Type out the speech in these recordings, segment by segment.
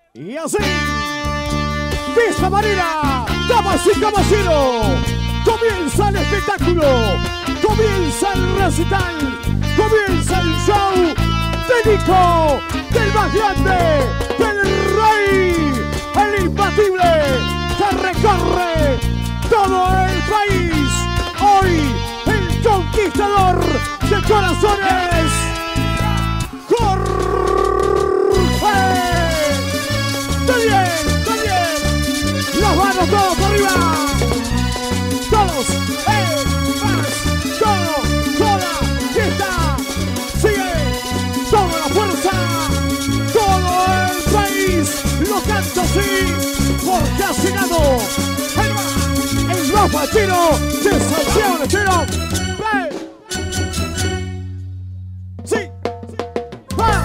Y así, de esta manera, damas y caballeros, comienza el espectáculo, comienza el recital, comienza el show de Nico, del más grande, del rey, el imbatible, que recorre todo el país. Hoy, el conquistador de corazones, Jorge. ¡Está bien! ¡Está bien! ¡Las manos todos por arriba! ¡Todos! ¡Más! ¡Todo! ¡Toda! ¡Fiesta! ¡Sigue! ¡Toda la fuerza! ¡Todo el país lo canta así! Porque ha llegado el más fachero de Santiago del Estero. ¡Ve! ¡Sí! ¡Va!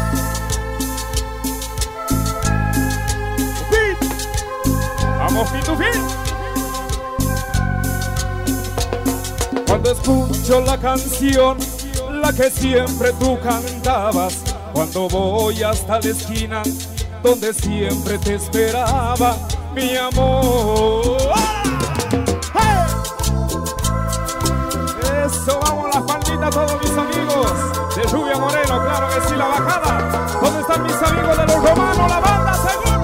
¡Vamos, Pitufín! Cuando escucho la canción, la que siempre tú cantabas, cuando voy hasta la esquina, donde siempre te esperaba, mi amor. ¡Hey! Eso, vamos, las palmitas, todos mis amigos de Rubia Moreno, claro que sí, la bajada. ¿Dónde están mis amigos de los romanos, la banda, seguro?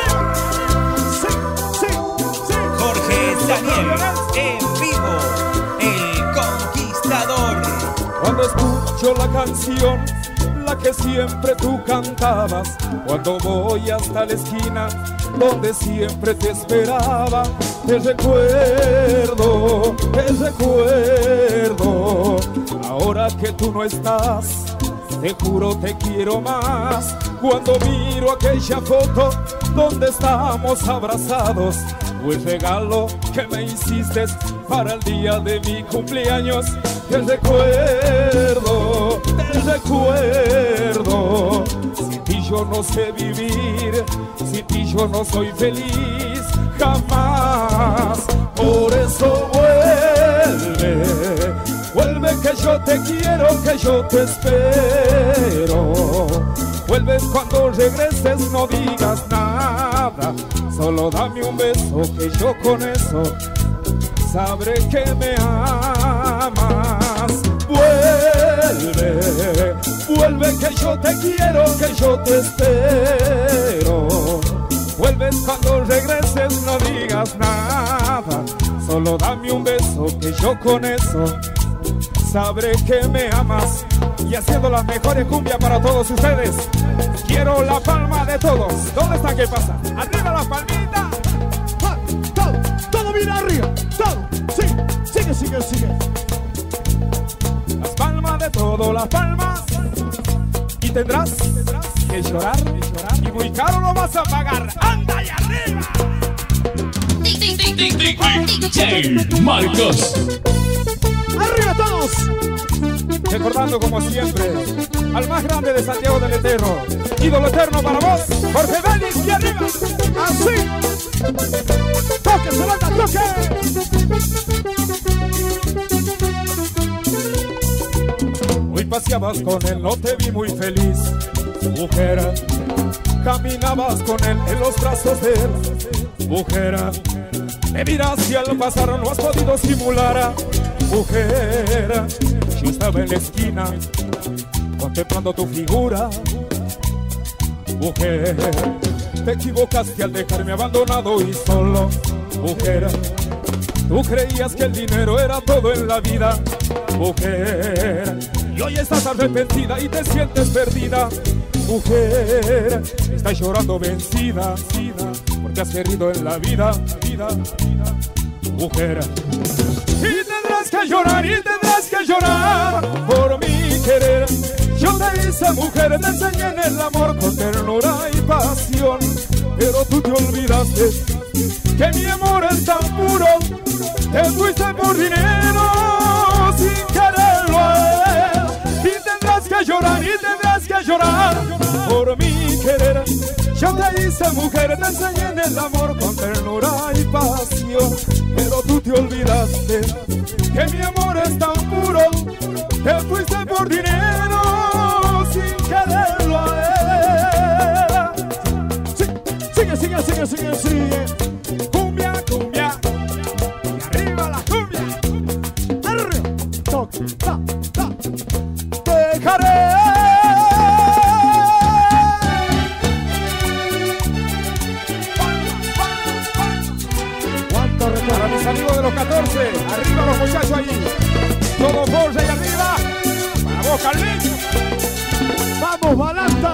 Daniel, en vivo, el conquistador. Cuando escucho la canción, la que siempre tú cantabas, cuando voy hasta la esquina, donde siempre te esperaba, te recuerdo, ahora que tú no estás, te juro te quiero más. Cuando miro aquella foto donde estamos abrazados, el regalo que me hiciste para el día de mi cumpleaños, te recuerdo, sin ti yo no sé vivir, sin ti yo no soy feliz, jamás. Por eso vuelve que yo te quiero, que yo te espero. Vuelves cuando regreses, no digas nada, solo dame un beso que yo con eso sabré que me amas. Vuelve que yo te quiero, que yo te espero. Vuelves cuando regreses, no digas nada, solo dame un beso que yo con eso sabré que me amas. Y haciendo las mejores cumbias para todos ustedes, quiero la palma de todos. ¿Dónde está? ¿Qué pasa? ¡Arriba las palmitas! Todo bien arriba, todo. Sí, sigue. Las palmas de todo, las palmas. Y tendrás que llorar, y muy caro lo vas a pagar. ¡Anda y arriba! DJ Marcos. ¡Arriba todos! Recordando como siempre al más grande de Santiago del Estero, ídolo eterno para vos, Jorge Vélez, y arriba. ¡Así! ¡Toque, se levanta, toque! Hoy paseabas con él, no te vi muy feliz, mujer. Caminabas con él en los brazos de él, mujer. Me miras y al pasar no has podido simular, mujer. Yo estaba en la esquina contemplando tu figura, mujer. Te equivocaste al dejarme abandonado y solo, mujer. Tú creías que el dinero era todo en la vida, mujer. Y hoy estás arrepentida y te sientes perdida, mujer. Estás llorando vencida, porque has perdido en la vida, mujer. Y tendrás que llorar por mi querer. Yo te hice mujer, te enseñé en el amor con ternura y pasión, pero tú te olvidaste que mi amor es tan puro. Te fuiste por dinero sin quererlo a él. Y tendrás que llorar por mi querer. Yo te hice mujer, te enseñé en el amor con ternura y pasión, pero tú te olvidaste que mi amor es tan puro. Te fuiste por dinero sin quererlo a él. Sí, sigue, sigue, sigue, sigue, sigue. Cumbia, cumbia. Y arriba la cumbia. Arriba. Toca, ta, ta. Dejaré. ¿Cuánto Para recuerdo? mis amigos de los 14, arriba los muchachos ahí. Todo fuerza y arriba. Para vos, Carlitos. Vamos, Balanta.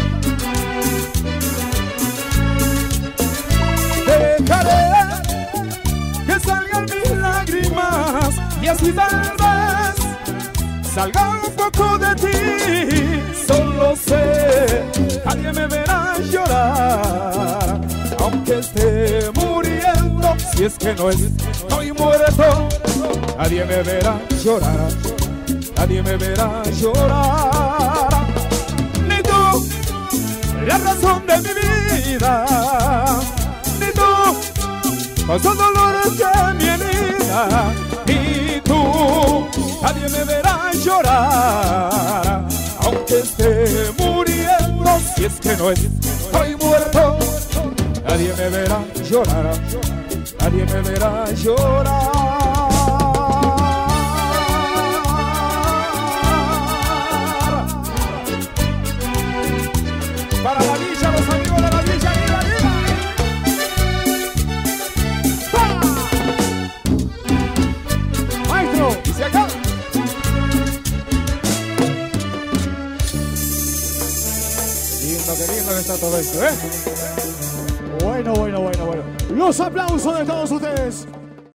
Dejaré que salgan mis lágrimas y así tal vez salga un poco de ti. Solo sé, nadie me verá llorar, aunque esté muriendo. Si es que no estoy muerto, nadie me verá llorar, nadie me verá llorar. Ni tú, la razón de mi vida, ni tú, con su dolor que me anida, ni tú, nadie me verá llorar, aunque esté muriendo. Si es que no estoy muerto, nadie me verá llorar, nadie me verá llorar. Para la villa, los amigos de la villa, arriba, arriba. Maestro. Y se acaba. Qué lindo que está todo esto, ¿eh? Bueno, bueno, bueno, bueno. Los aplausos de todos ustedes.